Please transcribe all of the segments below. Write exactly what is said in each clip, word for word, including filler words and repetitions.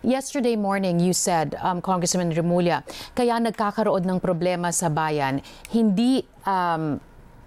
Yesterday morning, you said, um, Congressman Remulla, kaya nagkakaroon ng problema sa bayan, hindi, um,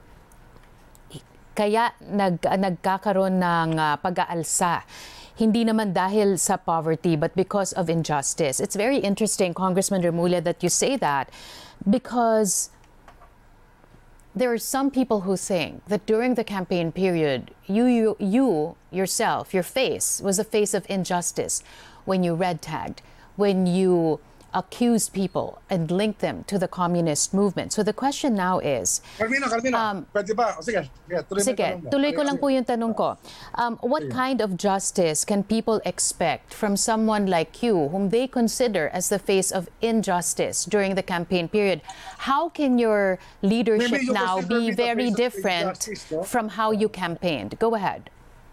kaya nag, nagkakaroon ng uh, pag-aalsa. Hindi naman dahil sa poverty, but because of injustice. It's very interesting, Congressman Remulla, that you say that, because there are some people who think that during the campaign period, you, you, you yourself, your face was a face of injustice when you red tagged, when you accused people and linked them to the communist movement. So the question now is, Carmina, Carmina, um, pwede ba? O, sige, sige, tuloy, sige, mo tuloy ko lang po yung tanong ko. Um, what sige. kind of justice can people expect from someone like you, whom they consider as the face of injustice during the campaign period? How can your leadership you now consider be me the very face of different injustice, no? from how you campaigned? Go ahead.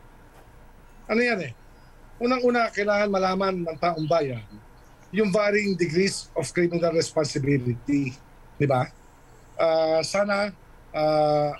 Ano yan eh? Unang-una, kailangan malaman ng taong bayan yung varying degrees of criminal responsibility. Di ba? Uh, sana, uh,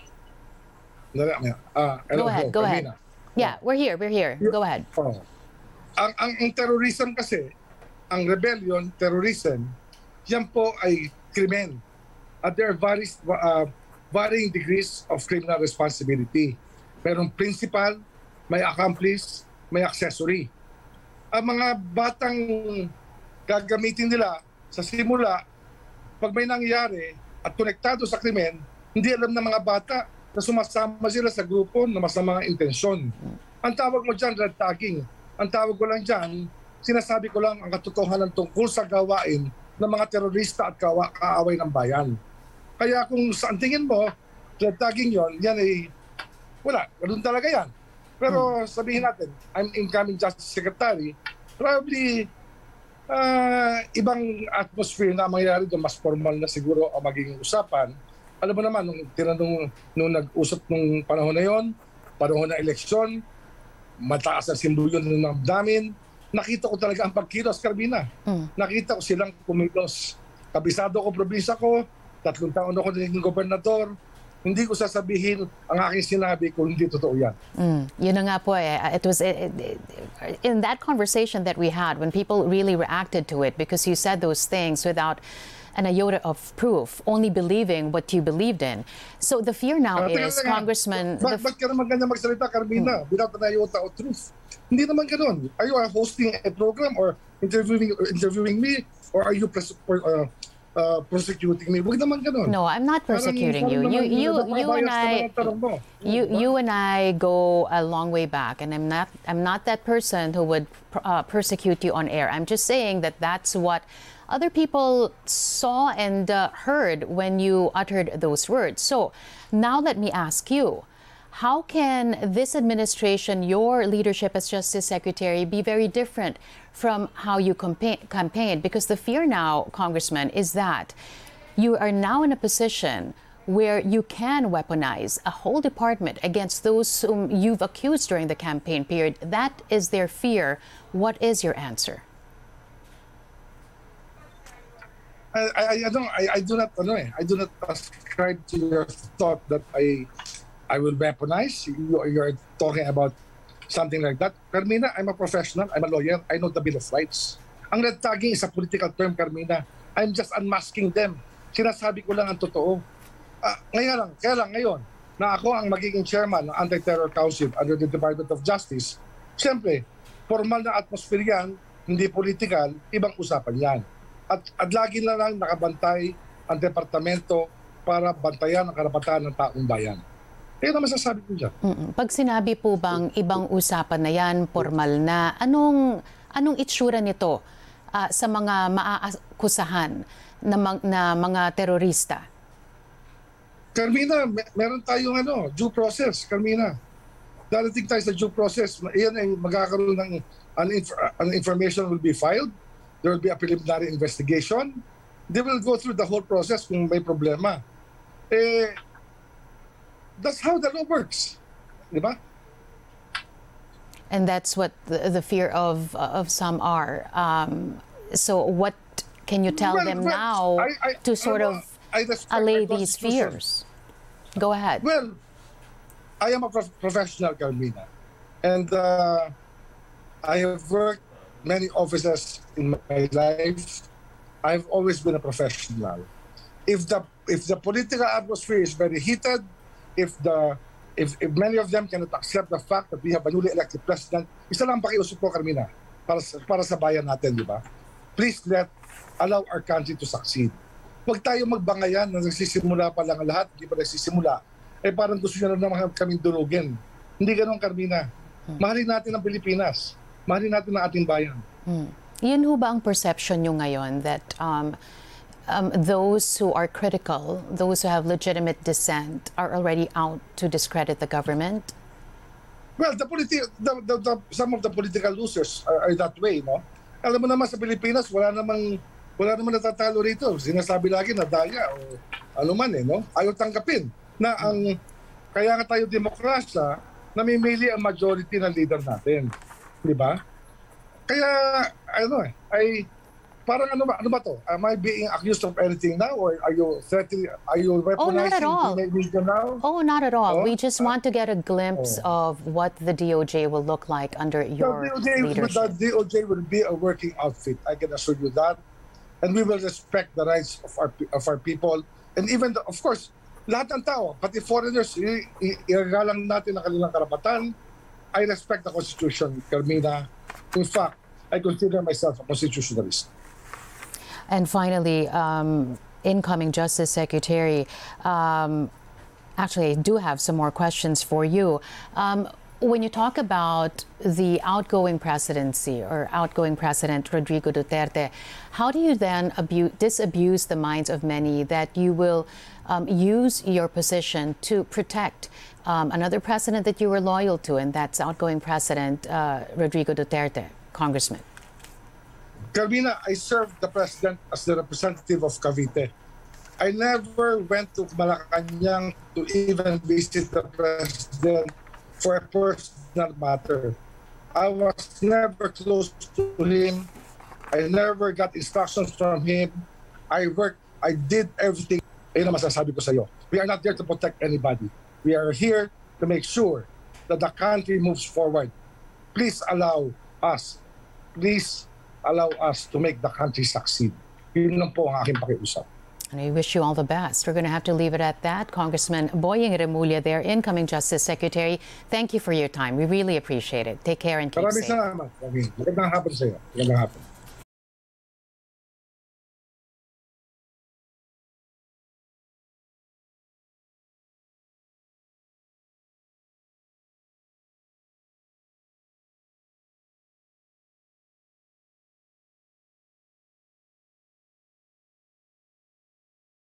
uh, go ahead, go ahead. Yeah, we're here, we're here. Go ahead. Oh. Ang, ang, ang terrorism kasi, ang rebellion, terrorism, yan po ay krimen. At there are various, uh, varying degrees of criminal responsibility. Merong principal, may accomplice, may accessory. Ang mga batang gagamitin nila sa simula, pag may nangyari at konektado sa krimen, hindi alam ng mga bata na sumasama sila sa grupo na masamang intensyon. Ang tawag mo dyan, red tagging. Ang tawag ko lang dyan, sinasabi ko lang ang katotohanan tungkol sa gawain ng mga terorista at kaaway ng bayan. Kaya kung saan tingin mo, red tagging yon, yan ay wala, ganun talaga yan. Pero sabihin natin, I'm incoming Justice Secretary, probably uh, ibang atmosphere na mangyayari doon, mas formal na siguro ang magiging usapan. Alam mo naman, nung tinanong, nung nag-usap nung panahon na yon, panahon na eleksyon, mataas ang simbolyon ng namdamin, nakita ko talaga ang pagkilos, Carmina. Mm. Nakita ko silang kumilos. Kabisado ko, probinsya ko, tatlong taon ako naging gobernador. Hindi ko sasabihin ang aking sinabi kung hindi totoo yan. Mm, yun na nga po eh. It was it, it, in that conversation that we had when people really reacted to it because you said those things without an iota of proof, only believing what you believed in. So the fear now uh, is, Congressman... Ba ba't ka naman ganyan magsalita, Carmina, hmm. without an iota of truth? Hindi naman ganun. Are you hosting a program or interviewing or interviewing me? Or are you uh, Uh, prosecuting me? Wag naman ganun. No, I'm not persecuting you. You, you, you and I, you, you and I go a long way back, and I'm not, I'm not that person who would uh, persecute you on air. I'm just saying that that's what other people saw and uh, heard when you uttered those words. So now let me ask you, how can this administration, your leadership as Justice Secretary, be very different from how you campaigned? Because the fear now, Congressman, is that you are now in a position where you can weaponize a whole department against those whom you've accused during the campaign period. That is their fear. What is your answer? I, I, I, don't, I, I do not know. I do not ascribe to your thought that I I will weaponize. You, you're talking about something like that. Carmina, I'm a professional. I'm a lawyer. I know the Bill of Rights. Ang red tagging is a political term, Carmina. I'm just unmasking them. Sinasabi ko lang ang totoo. Uh, ngayon lang, kaya lang ngayon, na ako ang magiging chairman ng Anti-Terror Council under the Department of Justice, siyempre, formal na atmosphere yan, hindi political, ibang usapan yan. At, at lagi na lang nakabantay ang departamento para bantayan ang karapatan ng taong bayan. Kaya naman sasabi ko dyan. Mm-mm. Pag sinabi po bang ibang usapan na yan, formal na, anong, anong itsura nito uh, sa mga maaakusahan na, na mga terorista? Carmina, mer meron tayong ano, due process, Carmina. Darating tayo sa due process. Iyan ay magkakaroon ng an, inf an information will be filed. There will be a preliminary investigation. They will go through the whole process kung may problema. Eh, that's how the law works, di ba? And that's what the, the fear of of some are. Um, so, what can you tell well, them well, now I, I, to sort I, of I allay these fears? Go ahead. Well, I am a prof professional, Carmina, and uh, I have worked many offices in my life, I've always been a professional. If the if the political atmosphere is very heated, if the if, if many of them cannot accept the fact that we have a newly elected president, isa lang pakiusap ko, Carmina, para sa, para sa bayan natin, di ba? Please let allow our country to succeed. Huwag tayo magbangayan na nagsisimula pa lang ang lahat, hindi pa nagsisimula. Eh parang gusto nyo na naman kaming durugin. Hindi ganun, Carmina. Mahalin natin ang Pilipinas. Mahalin natin ang ating bayan. Hmm. Yun ho ba ang perception nyo ngayon that um, um, those who are critical, those who have legitimate dissent, are already out to discredit the government? Well, the politi- the, the, the, some of the political losers are, are that way, no? Alam mo naman sa Pilipinas, wala namang wala namang natatalo rito. Sinasabi lagi na daya o ano man eh, no? Ayaw tanggapin na ang kaya nga tayo demokrasya, namimili ang majority ng leader natin. Di ba? Kaya, ano eh, ay parang ano ba, ano ba to? Am I being accused of anything now or are you threatening, are you weaponizing oh, the media now? Oh, not at all. Oh? We just want to get a glimpse oh. of what the D O J will look like under your the D O J, leadership. The D O J will be a working outfit, I can assure you that. And we will respect the rights of our of our people. And even, the, of course, lahat ng tao, pati foreigners, iragalang natin ang kanilang karapatan. I respect the Constitution, Carmina. In fact, I consider myself a constitutionalist. And finally, um, incoming Justice Secretary, um, actually, I do have some more questions for you. Um, when you talk about the outgoing presidency or outgoing President Rodrigo Duterte, how do you then abuse, disabuse the minds of many that you will um, use your position to protect um, another president that you were loyal to, and that's outgoing President uh, Rodrigo Duterte, Congressman? Carmina, I served the president as the representative of Cavite. I never went to Malacanang to even visit the president for a personal matter. I was never close to him. I never got instructions from him. I worked, I did everything. Ayun ang masasabi ko sa iyo. We are not there to protect anybody. We are here to make sure that the country moves forward. Please allow us, please allow us to make the country succeed. Yun lang po ang aking pakiusap. And I wish you all the best. We're going to have to leave it at that. Congressman Boying Remulla there, incoming Justice Secretary. Thank you for your time. We really appreciate it. Take care and keep Maraming safe. salamat. Magandang hapon sa iyo. Magandang hapon.